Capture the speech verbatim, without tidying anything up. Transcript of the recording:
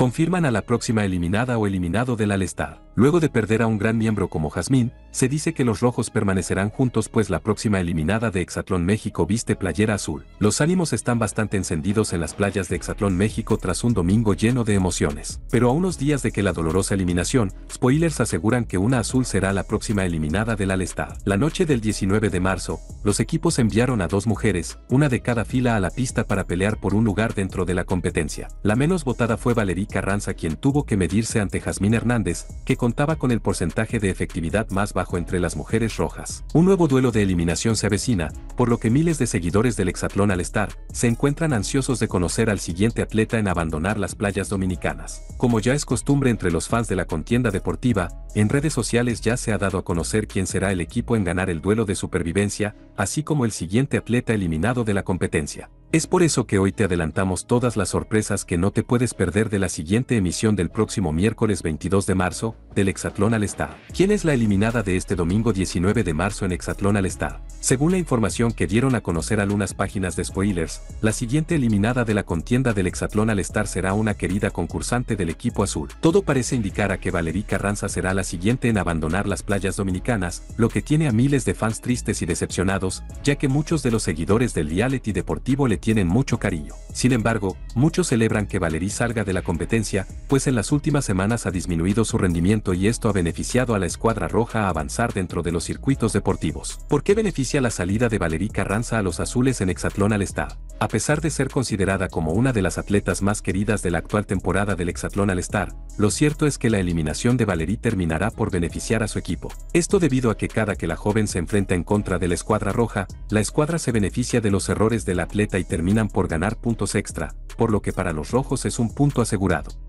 confirman a la próxima eliminada o eliminado del All-Star. Luego de perder a un gran miembro como Jazmín, se dice que los rojos permanecerán juntos pues la próxima eliminada de Exatlón México viste playera azul. Los ánimos están bastante encendidos en las playas de Exatlón México tras un domingo lleno de emociones. Pero a unos días de que la dolorosa eliminación, spoilers aseguran que una azul será la próxima eliminada del All-Star. La noche del diecinueve de marzo, los equipos enviaron a dos mujeres, una de cada fila a la pista para pelear por un lugar dentro de la competencia. La menos votada fue Valerí Carranza, quien tuvo que medirse ante Jazmín Hernández, que contaba con el porcentaje de efectividad más bajo entre las mujeres rojas. Un nuevo duelo de eliminación se avecina, por lo que miles de seguidores del Exatlón All-Star se encuentran ansiosos de conocer al siguiente atleta en abandonar las playas dominicanas. Como ya es costumbre entre los fans de la contienda deportiva, en redes sociales ya se ha dado a conocer quién será el equipo en ganar el duelo de supervivencia, así como el siguiente atleta eliminado de la competencia. Es por eso que hoy te adelantamos todas las sorpresas que no te puedes perder de la siguiente emisión del próximo miércoles veintidós de marzo, del Exatlón All-Star. ¿Quién es la eliminada de este domingo diecinueve de marzo en Exatlón All-Star? Según la información que dieron a conocer algunas páginas de spoilers, la siguiente eliminada de la contienda del Exatlón All-Star será una querida concursante del equipo azul. Todo parece indicar a que Valerí Carranza será la siguiente en abandonar las playas dominicanas, lo que tiene a miles de fans tristes y decepcionados, ya que muchos de los seguidores del reality deportivo le tienen mucho cariño. Sin embargo, muchos celebran que Valerí salga de la competencia, pues en las últimas semanas ha disminuido su rendimiento y esto ha beneficiado a la escuadra roja a avanzar dentro de los circuitos deportivos. ¿Por qué beneficia la salida de Valerí Carranza a los azules en Exatlón All-Star? A pesar de ser considerada como una de las atletas más queridas de la actual temporada del Exatlón All-Star, lo cierto es que la eliminación de Valerí terminará por beneficiar a su equipo. Esto debido a que cada que la joven se enfrenta en contra de la escuadra roja, la escuadra se beneficia de los errores del atleta y terminan por ganar puntos extra, por lo que para los rojos es un punto asegurado.